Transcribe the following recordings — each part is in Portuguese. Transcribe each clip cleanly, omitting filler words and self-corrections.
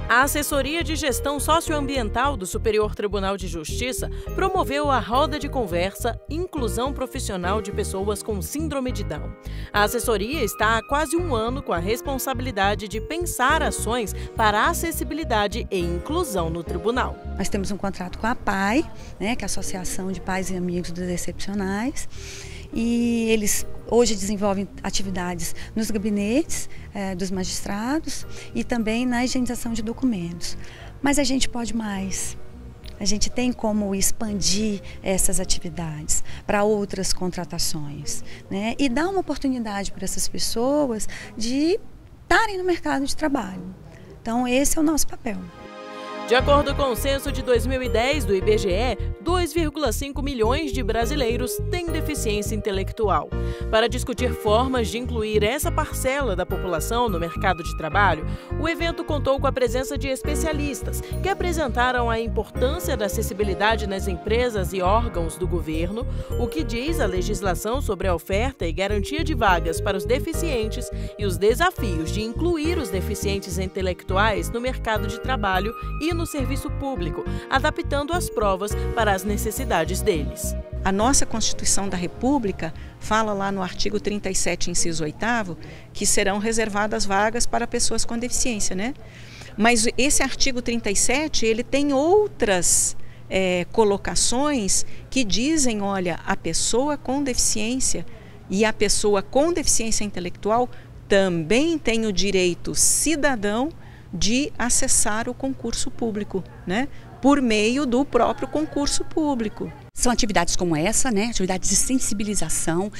A Assessoria de Gestão Socioambiental do Superior Tribunal de Justiça promoveu a roda de conversa Inclusão Profissional de Pessoas com Síndrome de Down. A assessoria está há quase um ano com a responsabilidade de pensar ações para acessibilidade e inclusão no tribunal. Nós temos um contrato com a PAI, que é a Associação de Pais e Amigos dos Excepcionais, e eles hoje desenvolvem atividades nos gabinetes dos magistrados e também na higienização de documentos. Mas a gente pode mais. A gente tem como expandir essas atividades para outras contratações, e dar uma oportunidade para essas pessoas de estarem no mercado de trabalho. Então esse é o nosso papel. De acordo com o censo de 2010 do IBGE, 2,5 milhões de brasileiros têm deficiência intelectual. Para discutir formas de incluir essa parcela da população no mercado de trabalho, o evento contou com a presença de especialistas que apresentaram a importância da acessibilidade nas empresas e órgãos do governo, o que diz a legislação sobre a oferta e garantia de vagas para os deficientes e os desafios de incluir os deficientes intelectuais no mercado de trabalho e no serviço público, adaptando as provas para as necessidades deles. A nossa Constituição da República fala lá no artigo 37, inciso 8º, que serão reservadas vagas para pessoas com deficiência, Mas esse artigo 37, ele tem outras colocações que dizem, olha, a pessoa com deficiência e a pessoa com deficiência intelectual também tem o direito cidadão de acessar o concurso público, por meio do próprio concurso público. São atividades como essa, atividades de sensibilização,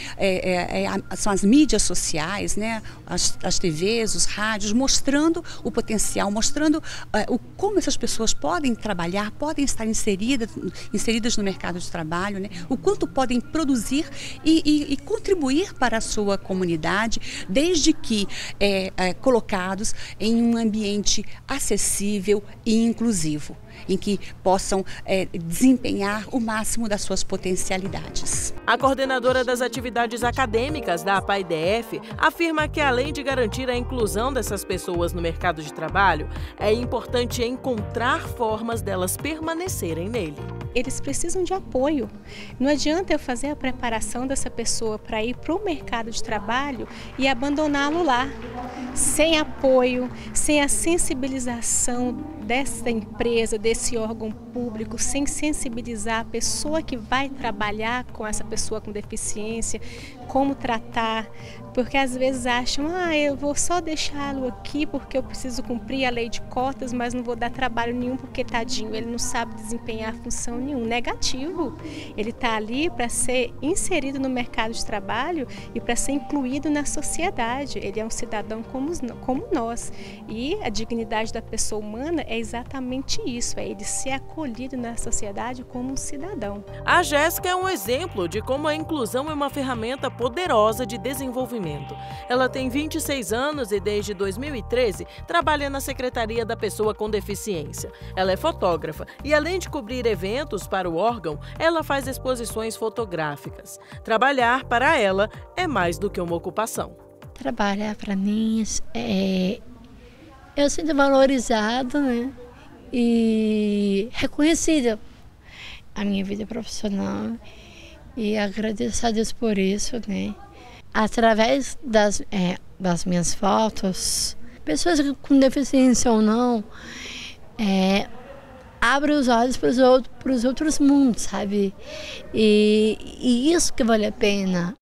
são as mídias sociais, as TVs, os rádios, mostrando o potencial, mostrando como essas pessoas podem trabalhar, podem estar inseridas no mercado de trabalho, o quanto podem produzir e contribuir para a sua comunidade, desde que colocados em um ambiente acessível e inclusivo, em que possam desempenhar o máximo das suas potencialidades. A coordenadora das atividades acadêmicas da APAI-DF afirma que, além de garantir a inclusão dessas pessoas no mercado de trabalho, é importante encontrar formas delas permanecerem nele. Eles precisam de apoio. Não adianta eu fazer a preparação dessa pessoa para ir para o mercado de trabalho e abandoná-lo lá, sem apoio, sem a sensibilização dessa empresa, desse órgão público, sem sensibilizar a pessoa que vai trabalhar com essa pessoa com deficiência, como tratar, porque às vezes acham, eu vou só deixá-lo aqui porque eu preciso cumprir a lei de cotas, mas não vou dar trabalho nenhum porque, tadinho, ele não sabe desempenhar função nenhuma. Negativo. Ele está ali para ser inserido no mercado de trabalho e para ser incluído na sociedade. Ele é um cidadão como nós. E a dignidade da pessoa humana é exatamente isso, é ele ser acolhido na sociedade como um cidadão. A Jéssica é um exemplo de como a inclusão é uma ferramenta poderosa de desenvolvimento. Ela tem 26 anos e desde 2013 trabalha na Secretaria da Pessoa com Deficiência. Ela é fotógrafa e, além de cobrir eventos para o órgão, ela faz exposições fotográficas. Trabalhar para ela é mais do que uma ocupação. Trabalhar para mim eu sinto valorizado, e reconhecida a minha vida profissional, e agradeço a Deus por isso, Através das minhas fotos, pessoas com deficiência ou não, abre os olhos para os outros mundos, sabe? E isso que vale a pena.